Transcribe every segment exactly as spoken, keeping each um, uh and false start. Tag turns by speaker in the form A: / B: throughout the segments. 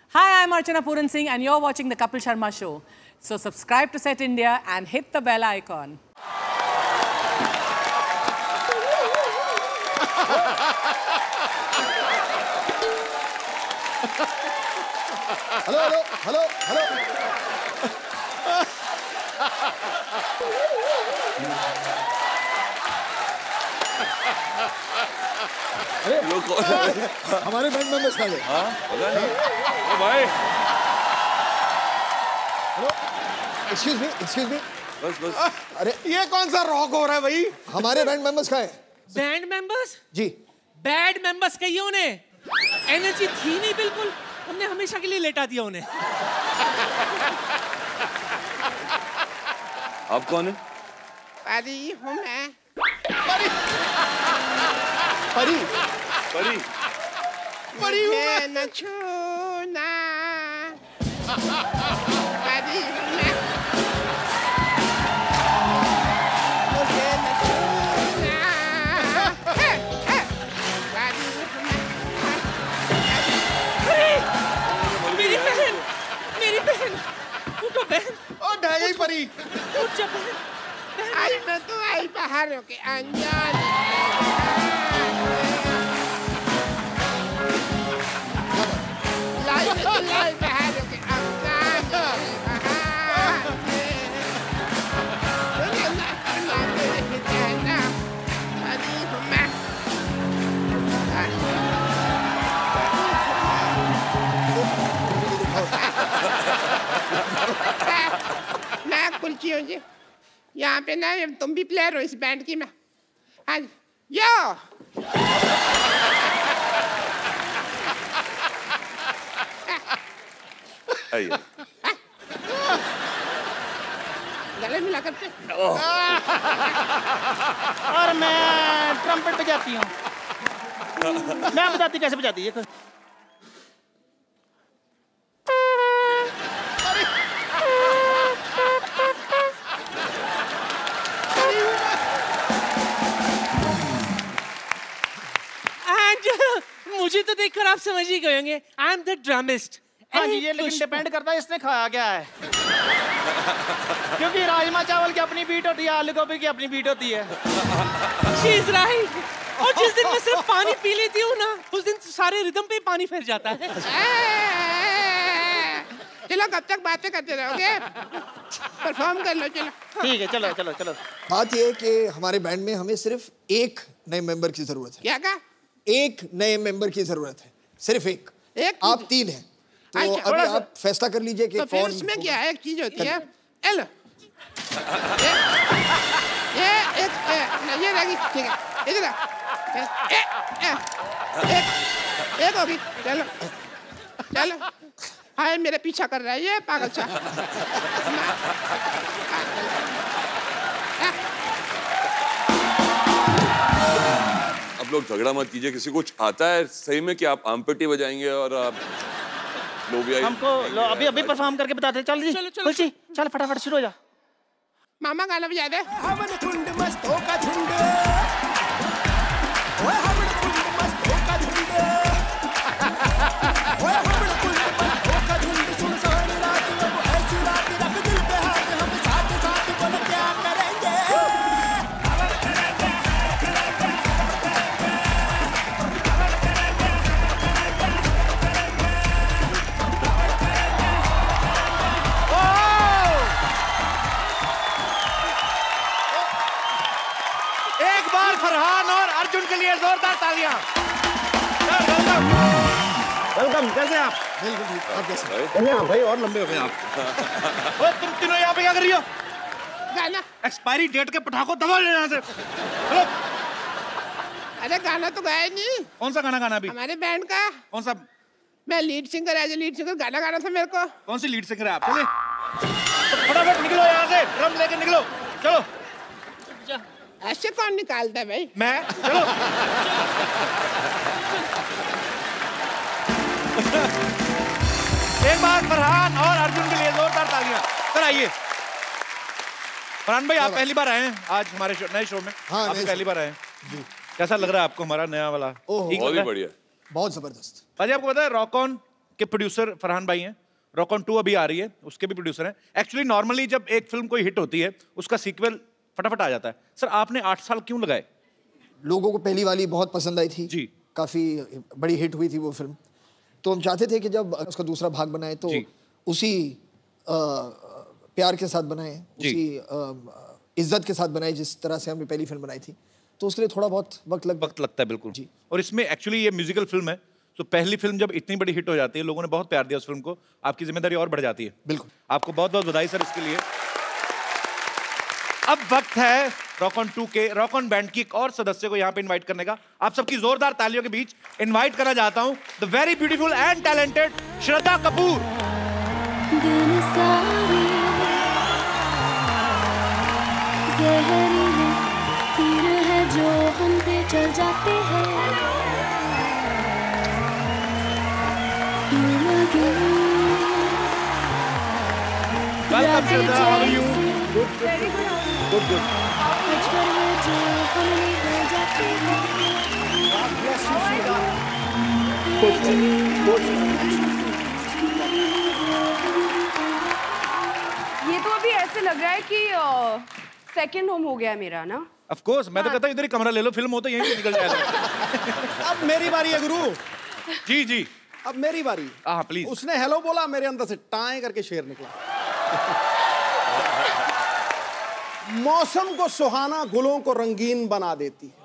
A: Hi, I'm Archana Puran Singh and you're watching the Kapil Sharma Show. So subscribe to Set India and hit the bell icon.
B: Hello, hello, hello, hello. अरे हमारे band members कहाँ गए? हाँ, पता नहीं। ओ भाई। Hello, excuse me, excuse me. बस बस। अरे
C: ये कौन सा रॉक हो रहा है भाई?
B: हमारे बैंड मेंबर्स कहाँ हैं?
D: Band members?
B: जी।
D: बैड मेंबर्स कहिए उन्हें। एनर्जी थी नहीं बिल्कुल। हमने हमेशा के लिए लेटा दिया उन्हें।
C: आप कौन है?
D: परी हूँ मैं।
B: परी। परी।
C: परी। परी हूँ मैं।
D: न छूना। परी हूँ मैं। मुझे न छूना। है, है। परी हूँ मैं। परी। मेरी बहन। मेरी बहन। उठो बहन।
C: ओ ढाई परी।
D: उठ जा बहन। आई मैं तो आई पहाड़ों के अनजाने। लाई मैं तो लाई पहाड़ों के अनजाने बहाने। दुनिया ना तेरे हिजाना परी हूँ मैं। मैं कुलची हूँ जी। यहाँ पे ना तुम भी प्लेयर हो इस बैंड की। मैं हाँ यो गले मिला करते।
E: और मैं ट्रम्पेट बजाती हूँ। मैं बताती कैसे बजाती है।
D: मुझे तो देखकर आप समझ ही गए होंगे। I am the drummist.
E: हाँ जी, ये लेकिन डिपेंड करता है इसने खाया क्या है। क्योंकि राजमा चावल की अपनी बीट होती है, आलू गोभी की अपनी बीट होती है।
D: She is right। और जिस दिन मैं सिर्फ पानी पी लेती हूँ ना, उस दिन सारे रिदम पे पानी फिर जाता है। चलो कब तक बातें करते रहोगे? परफॉर्म कर लो चलो।
E: ठीक है, चलो चलो चलो।
B: बात ये है कि हमारे बैंड में हमें सिर्फ एक नए मेंबर की जरूरत है।
D: क्या कहा? एक
B: नए मेंबर की जरूरत है, सिर्फ एक।
D: एक
B: आप तीन हैं, तो अभी आप फैसला कर लीजिए कि
D: तो
B: कौन।
D: फिर इसमें क्या है? एक चीज होती है एल। ये एक ये रहेगी, ठीक है। इधर एक एक होगी। चलो चलो। हाय मेरे पीछा कर रहा है ये पागल सा।
C: अब लोग झगड़ा मत कीजिए। किसी कुछ आता है सही में कि आप आमपेटी बजाएंगे और आप लोग भी
E: हमको लो अभी अभी परफॉर्म करके बताते हैं। चल जी चलो चलो चल फटाफट शुरू हो जा।
D: मामा गाना बजा दे।
F: हमन झुंड मस्तों का झुंड, ओए हमन झुंड मस्तों का झुंड, ओए हमन झुंड मस्तों का झुंड। सुनसान रात में वो ऐसी रात रख दिल पे हाथ, हम साथ साथ बोल क्या करेंगे।
E: फरहान और अर्जुन के लिए जोरदार तालियां। वेलकम। कैसे आप?
B: बिल्कुल ठीक। आप कैसे?
E: हाँ भाई और लंबे हो गए आप। ओए तुम तीनों यहाँ पे क्या कर रही हो?
D: गाना।
E: एक्सपायरी डेट के पटाखों दबा ले यहाँ से। हेलो।
D: अरे गाना तो गाया नहीं।
E: कौन सा गाना गाना अभी?
D: हमारे बैंड का।
E: कौन सा?
D: मैं lead singer, as a lead singer गाना गाना था मेरे को।
E: कौन सी लीड सिंगर है आप? चले फटाफट निकलो यहाँ से, ड्रम लेके निकलो। चलो।
D: ऐसे कौन निकालता है भाई?
E: मैं। चलो। एक बार फरहान और अर्जुन के लिए जोरदार तालियां। सर आइए। फरहान भाई आप पहली बार आए हैं आज हमारे शो, नए शो में।
B: हाँ,
E: आप पहली बार आए हैं जी। कैसा लग रहा है आपको हमारा नया वाला?
C: बहुत ही बढ़िया,
B: बहुत जबरदस्त।
E: भाजी आपको पता है रॉक ऑन के प्रोड्यूसर फरहान भाई हैं। रॉक ऑन टू अभी आ रही है, उसके भी प्रोड्यूसर हैं। एक्चुअली नॉर्मली जब एक फिल्म कोई हिट होती है उसका सीक्वल फटाफट आ जाता है। सर आपने आठ साल क्यों लगाए?
B: लोगों को पहली वाली बहुत पसंद आई थी
E: जी,
B: काफी बड़ी हिट हुई थी वो फिल्म, तो हम चाहते थे कि जब उसका दूसरा भाग बनाए तो उसी आ, प्यार के साथ बनाए, उसी आ, इज्जत के साथ बनाए जिस तरह से हमने पहली फिल्म बनाई थी, तो उसके लिए थोड़ा बहुत वक्त लग
E: वक्त लगता है बिल्कुल
B: जी।
E: और इसमें एक्चुअली ये म्यूजिकल फिल्म है, तो पहली फिल्म जब इतनी बड़ी हिट हो जाती है, लोगों ने बहुत प्यार दिया उस फिल्म को, आपकी जिम्मेदारी और बढ़ जाती है।
B: बिल्कुल,
E: आपको बहुत बहुत बधाई सर इसके लिए। अब वक्त है रॉक ऑन टू के रॉक ऑन बैंड की एक और सदस्य को यहाँ पे इनवाइट करने का। आप सबकी जोरदार तालियों के बीच इनवाइट करना चाहता हूँ the very beautiful and talented Shraddha Kapoor.
G: दिन सारे जहरीले तीर है जो हम पे चल जाते हैं,
E: welcome Shraddha, how are you?
G: Good
E: good good.
H: ये तो अभी ऐसे लग रहा है कि सेकंड होम हो गया है मेरा ना।
E: ऑफ कोर्स, मैं तो कहता हूँ इधर ही कमरा ले लो, फिल्म हो तो यहीं से निकल जाएगा।
I: अब मेरी बारी है गुरु।
E: जी जी,
I: अब मेरी बारी।
E: हाँ प्लीज।
I: उसने हेलो बोला, मेरे अंदर से टाएं करके शेर निकला। मौसम को सुहाना गुलों को रंगीन बना देती है,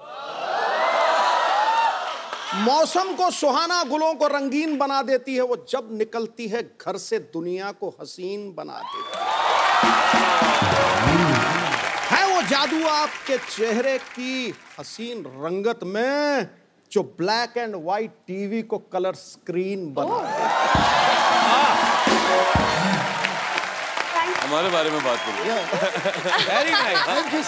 I: मौसम को सुहाना गुलों को रंगीन बना देती है, वो जब निकलती है घर से दुनिया को हसीन बना देती है। है वो जादू आपके चेहरे की हसीन रंगत में जो ब्लैक एंड व्हाइट टीवी को कलर स्क्रीन बना देती है।
C: हमारे बारे में बात करिए।
E: Very nice.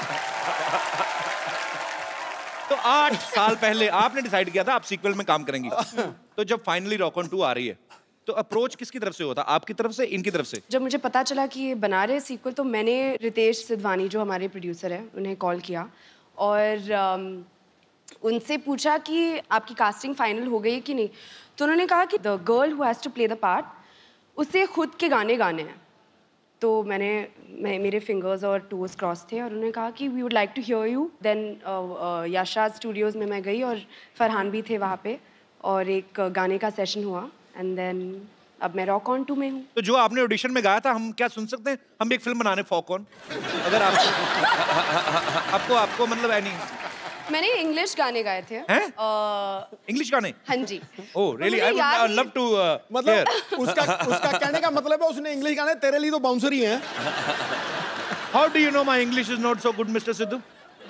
E: तो आठ साल पहले आपने डिसाइड किया था आप सीक्वल में काम करेंगी, तो जब फाइनली रॉक ऑन टू आ रही है तो अप्रोच किसकी तरफ से होता? आपकी तरफ से, इनकी तरफ से?
H: जब मुझे पता चला कि ये बना रहे सीक्वल तो मैंने रितेश सिद्धवानी जो हमारे प्रोड्यूसर हैं उन्हें कॉल किया और um, उनसे पूछा कि आपकी कास्टिंग फाइनल हो गई है कि नहीं। तो उन्होंने कहा कि the girl who has to play the part उसे खुद के गाने गाने हैं। तो मैंने मैं मेरे फिंगर्स और टोज क्रॉस थे और उन्होंने कहा कि we would like to hear you. Then यशाद स्टूडियोज़ में मैं गई और फरहान भी थे वहाँ पे और एक गाने का सेशन हुआ एंड देन अब मैं रॉक ऑन टू में हूँ।
E: तो जो आपने ऑडिशन में गाया था हम क्या सुन सकते हैं? हम भी एक फिल्म बनाने फॉक ऑन, अगर आप आपको आपको मतलब एनी
H: मैंने इंग्लिश गाने गाए थे।
E: हैं? इंग्लिश गाने?
H: हाँ जी।
E: Oh really, I would love to
I: मतलब उसका उसका कहने का मतलब है उसने इंग्लिश गाने, तेरे लिए तो बाउंसर ही हैं।
E: How do you know my English is not so good mister Sidhu?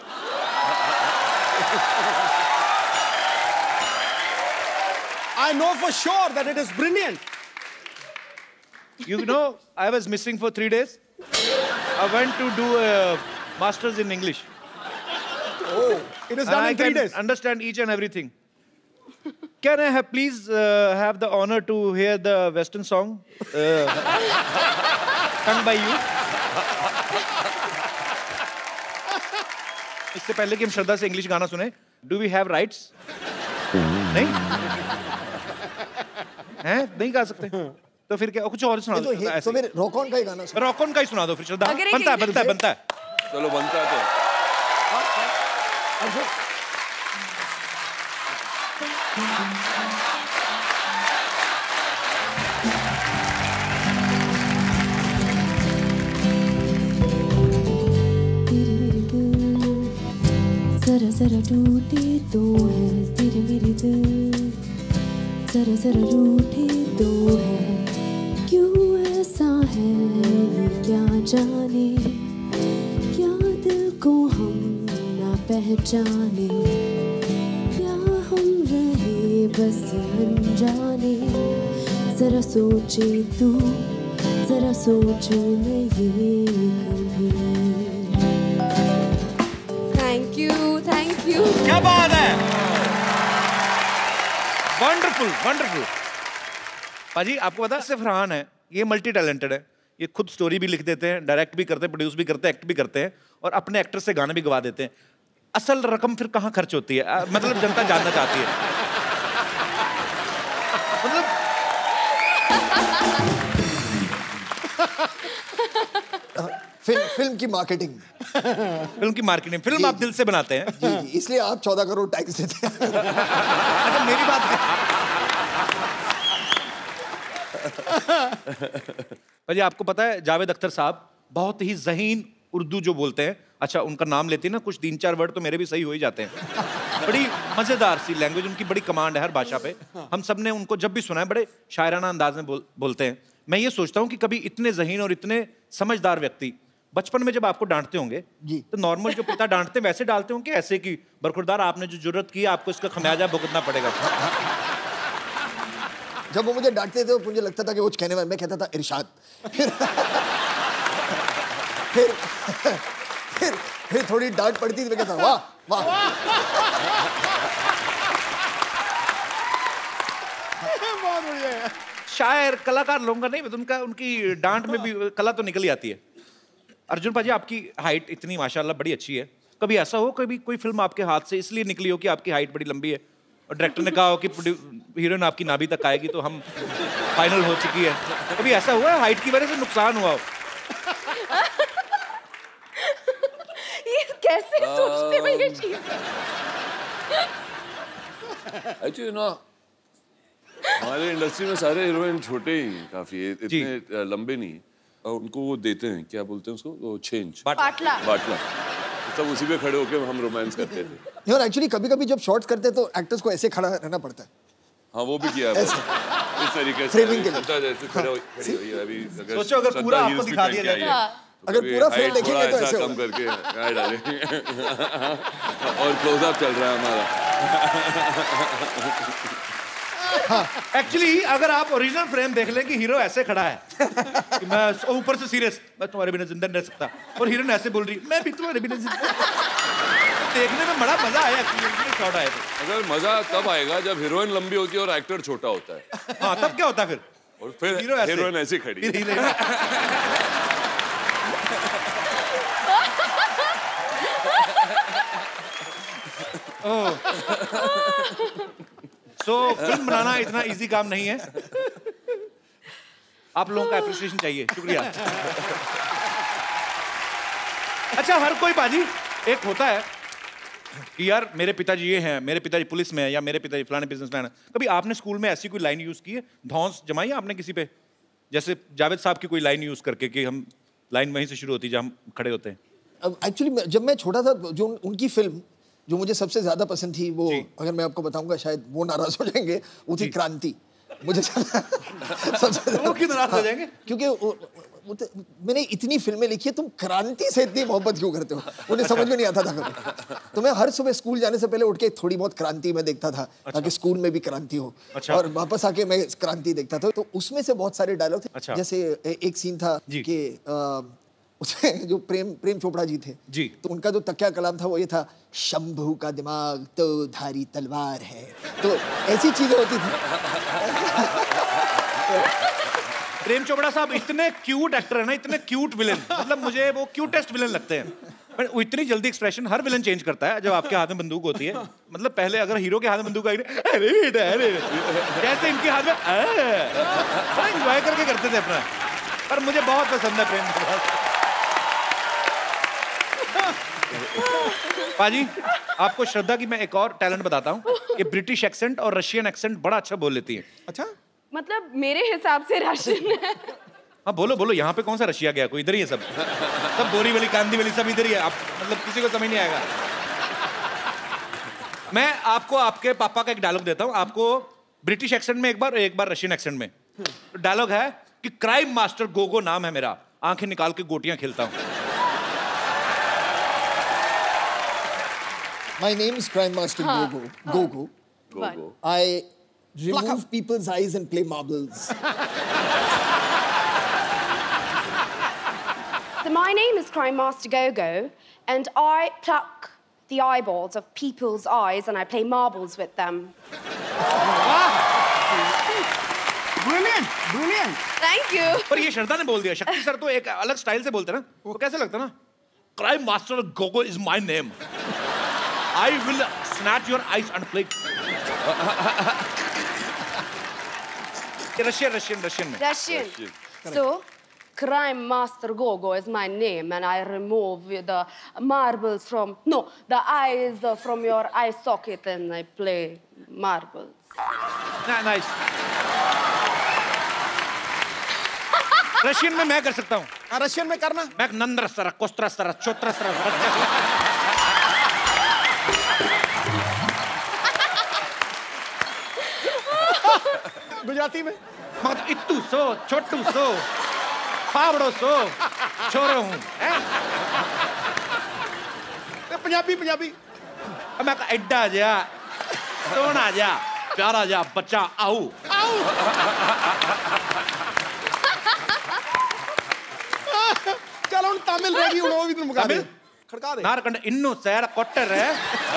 I: I know for sure that it is brilliant.
E: You know, I was missing for three days. I went to do a masters in English.
I: Oh, it is done
E: I
I: in three
E: can
I: days.
E: Understand each and everything. Can I have please uh, have the honor to hear the Western song uh, sung by you? इससे पहले कि हम श्रद्धा से English गाना सुने, do we have rights? नहीं? हैं? नहीं गा सकते? तो फिर क्या कुछ और सुना दो?
B: तो, तो मेरे रॉक ऑन का ही गाना सुना।
E: रॉक ऑन का ही सुना दो फिर श्रद्धा। बनता है बनता है बनता है।
C: चलो बनता है तो।
G: जरा जरा टूटे तो है तेरे मेरे दिल, जरा जरा रूठे तो है क्यों ऐसा है ये क्या जाने, क्या दिल को हम ना पहचाने, क्या हम रहे बस अनजाने, जरा सोचे तू जरा सोचूं मैं ये कभी।
H: Thank you thank you.
E: क्या बात है, वंडरफुल वंडरफुल। पाजी आपको पता है फरहान है, ये मल्टी टैलेंटेड है, ये खुद स्टोरी भी लिख देते हैं, डायरेक्ट भी करते हैं, प्रोड्यूस भी करते हैं, एक्ट भी करते हैं और अपने एक्टर से गाने भी गवा देते हैं। असल रकम फिर कहाँ खर्च होती है, आ, मतलब जनता जानना चाहती है। मतलब
B: फिल्म फिल्म की मार्केटिंग
E: फिल्म की मार्केटिंग फिल्म आप दिल से बनाते हैं
B: जी जी इसलिए आप चौदह करोड़ टैक्स देते हैं
E: अच्छा मेरी बात भाई आपको पता है जावेद अख्तर साहब बहुत ही ज़हीन उर्दू जो बोलते हैं अच्छा उनका नाम लेते हैं ना कुछ तीन चार वर्ड तो मेरे भी सही हो ही जाते हैं बड़ी मज़ेदार सी लैंग्वेज उनकी बड़ी कमांड है हर भाषा पे हम सब ने उनको जब भी सुना है बड़े शायराना अंदाज में बोल, बोलते हैं मैं ये सोचता हूँ कि कभी इतने ज़हीन और इतने समझदार व्यक्ति बचपन में जब आपको डांटते होंगे तो नॉर्मल जो पिता डांटते वैसे डालते होंगे ऐसे कि बरखुरदार आपने जो जरूरत की आपको इसका खमियाजा भुगतना पड़ेगा
B: जब वो मुझे डांटते थे तो मुझे लगता था कि वो कहने वाला मैं कहता था इरशाद फिर फिर फिर फिर थोड़ी डांट पड़ती थी मैं कहता वाह वाह
I: बहुत बढ़िया है
E: शायर कलाकार लोगों का नहीं उनका उनकी डांट में भी कला तो निकल ही आती है अर्जुन पाजी आपकी हाइट इतनी माशाल्लाह बड़ी अच्छी है कभी ऐसा हो कभी कोई फिल्म आपके हाथ से इसलिए निकली हो कि आपकी हाइट बड़ी लंबी है और डायरेक्टर ने कहा हो कि हीरोइन आपकी नाभि तक आएगी तो हम फाइनल हो चुकी है कभी ऐसा हुआ है हाइट की वजह से नुकसान हुआ हो
H: ये कैसे सोचते हो ये चीज
C: एक्चुअली ना हमारे इंडस्ट्री में सारे हीरोइन छोटे ही काफी है इतने लंबे नहीं और उनको वो देते हैं क्या बोलते हैं उसको वो छेंज
H: बाटला
C: बाटला सब उसी पे खड़े होके हम रोमांस करते थे
B: यार एक्चुअली कभी-कभी जब शॉट्स करते हैं तो एक्टर्स को ऐसे खड़ा रहना पड़ता है
C: हाँ वो भी किया है इस तरीके से
B: फ्रेमिंग के लिए
C: जैसे खड़े हो खड़ी हुई है अभी अगर
E: सोचो अगर पूरा आपको दिखा दिया जाए
B: अगर पूरा फ्रेम देखेंगे तो ऐसे
C: कम करके क्या डालेंगे और क्लोजअप चल रहा है हमारा
E: एक्चुअली अगर आप ओरिजिनल फ्रेम देख लें कि हीरो ऐसे खड़ा है कि मैं ऊपर से सीरियस मैं तुम्हारे बिना जिंदा नहीं रह सकता और हीरोइन ऐसे बोल रही मैं भी तुम्हारे बिना जिंदा देखने में बड़ा मजा आया शॉट आया तो
C: अगर मजा तब आएगा जब हीरोइन लंबी होती है और एक्टर छोटा होता है
E: हाँ तब क्या होता है फिर
C: और फिर हीरोइन ऐसे खड़ी
E: सो फिल्म बनाना इतना इजी काम नहीं है आप लोगों का एप्रिसिएशन चाहिए शुक्रिया अच्छा हर कोई बाजी एक होता है कि यार मेरे पिताजी ये हैं मेरे पिताजी पुलिस में है या मेरे पिताजी फलाने बिजनेसमैन है कभी आपने स्कूल में ऐसी कोई लाइन यूज की है धौंस जमाई आपने किसी पे जैसे जावेद साहब की कोई लाइन यूज करके कि हम लाइन वहीं से शुरू होती है जहाँ हम खड़े होते हैं
B: एक्चुअली जब मैं छोटा था जो उनकी फिल्म जो मुझे सबसे ज्यादा पसंद थी वो अगर मैं आपको बताऊंगा शायद वो नाराज हो जाएंगे वो थी क्रांति मुझे सबसे
E: वो क्यों नाराज हो जाएंगे
B: क्योंकि मैंने इतनी फिल्में लिखी है तुम क्रांति से इतनी मोहब्बत क्यों करते हो उन्हें समझ में नहीं आता था कभी तो मैं हर सुबह स्कूल जाने से पहले उठ के थोड़ी बहुत क्रांति में देखता था अच्छा। ताकि स्कूल में भी क्रांति हो अच्छा। और वापस आके मैं क्रांति देखता था तो उसमें से बहुत सारे डायलॉग थे अच्छा। जैसे एक सीन था कि उसमें जो प्रेम प्रेम चोपड़ा जी थे
E: जी
B: तो उनका जो तकिया कलाम था वो ये था शंभू का दिमाग तो धारी तलवार है तो ऐसी चीजें होती थी
E: प्रेम चोपड़ा साहब इतने क्यूट एक्टर है ना इतने क्यूट विलेन मतलब मुझे वो क्यूटेस्ट विलेन लगते हैं पर वो इतनी जल्दी एक्सप्रेशन हर विलेन चेंज करता है जब आपके हाथ में बंदूक होती है मतलब पहले अगर हीरो के हाथ में बंदूक आई अरे बेटा अरे जैसे इनके हाथ में बड़ा एंजॉय करके करते थे अपना पर मुझे बहुत पसंद है प्रेम चोपड़ा पाजी आपको श्रद्धा की मैं एक और टैलेंट बताता हूँ कि ब्रिटिश एक्सेंट और रशियन एक्सेंट बड़ा अच्छा बोल लेती है
I: अच्छा
H: मतलब मेरे हिसाब से रशियन है
E: हाँ बोलो बोलो यहाँ पे कौन सा रशिया गया कोई इधर ही है सब सब बोरी वाली कांदी वाली सब इधर ही है आप मतलब किसी को समझ नहीं आएगा मैं आपको आपके पापा का एक डायलॉग देता हूँ आपको ब्रिटिश एक्सेंट में एक बार एक बार रशियन एक्सेंट में डायलॉग है कि क्राइम मास्टर गोगो नाम है मेरा आंखें निकाल के गोटियां खेलता हूँ
B: My name is Crime Master हाँ, Gogo. हाँ. Gogo. Gogo. I remove people's eyes and play marbles.
H: So my name is Crime Master Gogo, and I pluck the eyeballs of people's eyes and I play marbles with them.
I: Brilliant, brilliant.
H: Thank you.
E: पर ये श्रद्धा ने बोल दिया शक्ति sir तो एक अलग style से बोलते ना वो कैसे लगता ना Crime Master Gogo is my name. I will snatch your eyes and play. Russian, Russian, Russian में.
H: Russian. So, Crime Master Gogo is my name, and I remove the marbles from, no, the eyes from your eye socket, and I play marbles.
E: Nah, nice. Russian में मैं कर सकता हूँ.
I: हाँ, Russian में करना.
E: मैं नंद्र सरा, कोस्त्रा सरा, चोत्रा सरा.
I: गुजराती में.
E: मत इत्तू सो, छोटू सो, पावड़ो सो, छोरो हूँ.
I: पंजाबी पंजाबी.
E: मैं का एड्डा जा, सोना जा, प्यारा जा, बच्चा आओ.
I: आओ. चलो उन तमिल रहेगी उन्होंने भी तुम मुका दे. खड़का दे.
E: नारकंड इन्नो सैर कोटर है.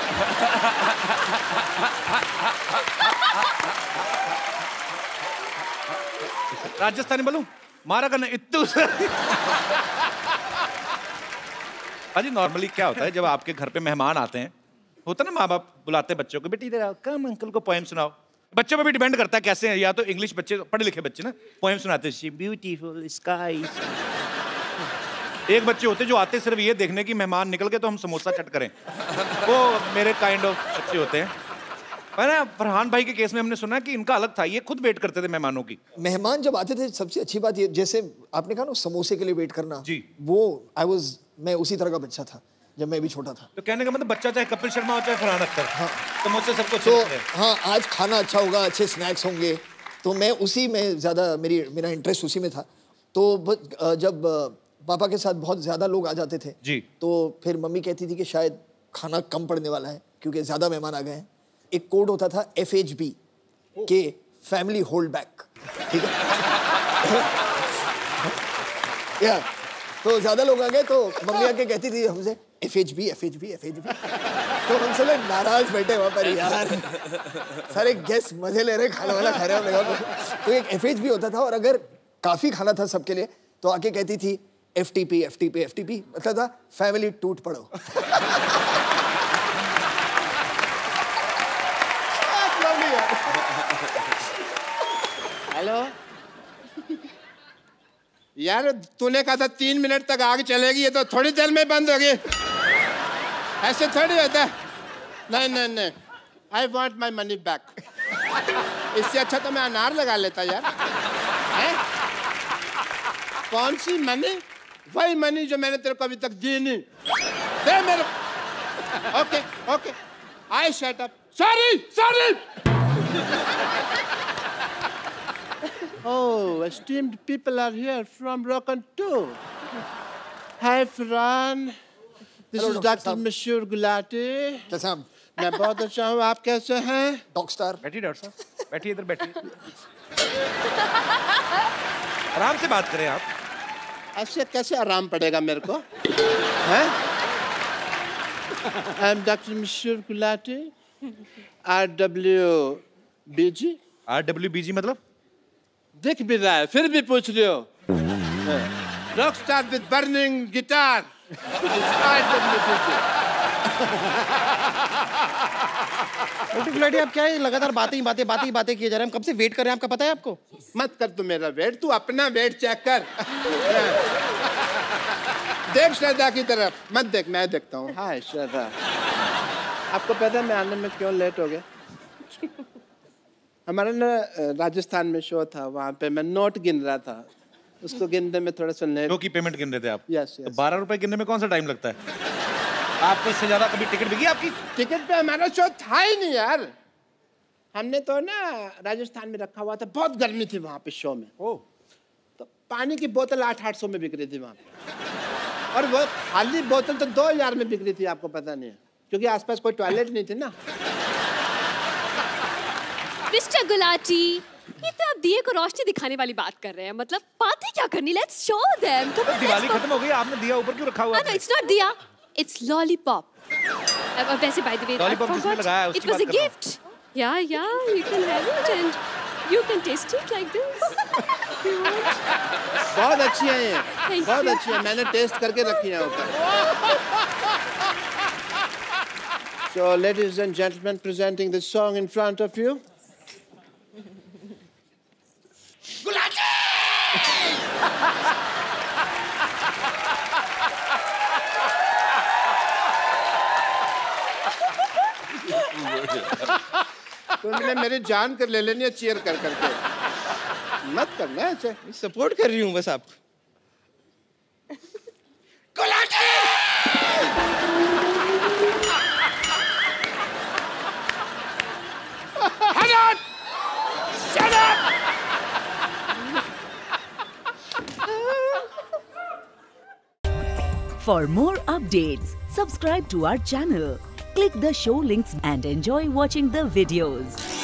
E: राजस्थानी बोलूं? मारा करना इत्तू. अजी नॉर्मली क्या होता है जब आपके घर पे मेहमान आते हैं, होता ना माँ बाप बुलाते बच्चों को, बेटी इधर आओ, कम अंकल को पोएम सुनाओ. बच्चों पे भी डिपेंड करता है कैसे हैं, या तो इंग्लिश बच्चे, पढ़े लिखे बच्चे ना पोएम सुनाते हैं, ब्यूटीफुल स्काई. एक बच्चे होते जो आते सिर्फ ये देखने की मेहमान निकल के तो हम समोसा चट करें, वो मेरे काइंड ऑफ बच्चे होते हैं. ना फरहान भाई के केस में हमने सुना कि इनका अलग था, ये खुद वेट करते थे मेहमानों की.
B: मेहमान जब आते थे सबसे अच्छी बात ये, जैसे आपने कहा ना समोसे के लिए वेट करना
E: जी,
B: वो आई वाज मैं उसी तरह का बच्चा था जब मैं भी छोटा था.
E: तो कहने का मतलब बच्चा चाहे कपिल शर्मा हो चाहे फरहान अख्तर, हाँ, समोसे सबको
B: तो हाँ, आज खाना अच्छा होगा, अच्छे स्नैक्स होंगे, तो मैं उसी में ज़्यादा मेरी मेरा इंटरेस्ट उसी में था. तो जब पापा के साथ बहुत ज़्यादा लोग आ जाते थे
E: जी, तो
B: फिर मम्मी कहती थी कि शायद खाना कम पड़ने वाला है क्योंकि ज़्यादा मेहमान आ गए हैं. एक कोड होता था एफ एच बी के, फैमिली होल्ड बैक. ठीक है. या तो ज़्यादा लोग आ गए तो मम्मी आके कहती थी हमसे F H B F H B F H B. तो हम सब नाराज बैठे वहाँ पर, यार सारे गेस्ट मजे ले रहे, खाना वाला खा रहे हो. तो एक एफ एच बी होता था, और अगर काफ़ी खाना था सबके लिए तो आके कहती थी F T P F T P F T P, मतलब था फैमिली टूट पड़ो.
D: हेलो यार, तूने कहा था तीन मिनट तक आग चलेगी, ये तो थोड़ी देर में बंद होगी. ऐसे थोड़ी होता है. नहीं नहीं नहीं, I want my money back. इससे अच्छा तो मैं अनार लगा लेता यार. है? कौन सी मनी? वही मनी जो मैंने तेरे को अभी तक दी नहीं. दे मेरे. Okay okay, I shut up. Sorry sorry. Oh, esteemed people are here from Rock and two. Hi, Farhan. This
B: Hello,
D: is Doctor Mashur Gulati.
B: कैसे आप?
D: मैं बहुत अच्छा हूँ, आप कैसे हैं?
B: Dog star.
E: बैठिए डॉक्टर साहब, बैठिए इधर बैठिए. आराम से बात करें आप.
D: ऐसे कैसे आराम पड़ेगा मेरे को? हैं? I'm Doctor Mashur Gulati. R W B G.
E: R W B G मतलब?
D: दिख भी रहा है, फिर भी पूछ रहे हो. Rock star with burning guitar.
I: Gulati, आप क्या है लगातार बातें ही बातें बातें ही बातें किए जा रहे हैं. हम कब से वेट कर रहे हैं, आपका पता है आपको?
D: मत कर तू मेरा वेट, तू अपना वेट चेक कर. देख श्रद्धा की तरफ मत देख, मैं देखता हूँ. हाय श्रद्धा, आपको पता है मैं आने में क्यों लेट हो गया? हमारा ना राजस्थान में शो था, वहाँ पे मैं नोट गिन रहा था, उसको गिनने में थोड़ा सा लेट.
E: शो की पेमेंट गिन रहे थे आप?
D: Yes yes.
E: तो बारह रुपए गिनने में कौन सा टाइम लगता है? आपको इससे ज्यादा कभी टिकट बिकी आपकी?
D: टिकट पे हमारा शो था ही नहीं यार. हमने तो ना राजस्थान में रखा हुआ था, बहुत गर्मी थी वहाँ पे शो में.
E: ओ.
D: तो पानी की बोतल आठ आठ सौ में बिक रही थी वहाँ पे, और वो खाली बोतल तो दो हजार में बिक रही थी. आपको पता नहीं है क्योंकि आसपास कोई टॉयलेट नहीं थी ना.
J: मिस्टर गुलाटी, ये तो आप दिए को रोशनी दिखाने वाली बात कर रहे हैं. मतलब पार्टी क्या करनी? Let's show them. तो
E: दिवाली खत्म हो गई, आपने दिया ऊपर क्यों रखा हुआ है?
J: No, it's not diya, it's lollipop. अब वैसे बाय द वे,
E: लॉलीपॉप जिसने लगाया उसकी
J: इट वाज
E: बात
J: अ
E: कर रहा हूं.
J: Gift. Yeah yeah, you can have it and you can taste it like this.
D: बहुत अच्छी है ये, बहुत अच्छी है, मैंने टेस्ट करके रखी है ऊपर. So ladies and gentlemen, presenting this song in front of you. Gulati! तुमने मेरी जान कर ले लेनी है चीयर कर करके। मत करना ऐसे।
K: सपोर्ट कर रही हूँ बस आपको।
D: Gulati! Hang on! Shut up!
L: For more updates, subscribe to our channel, click the show links and enjoy watching the videos.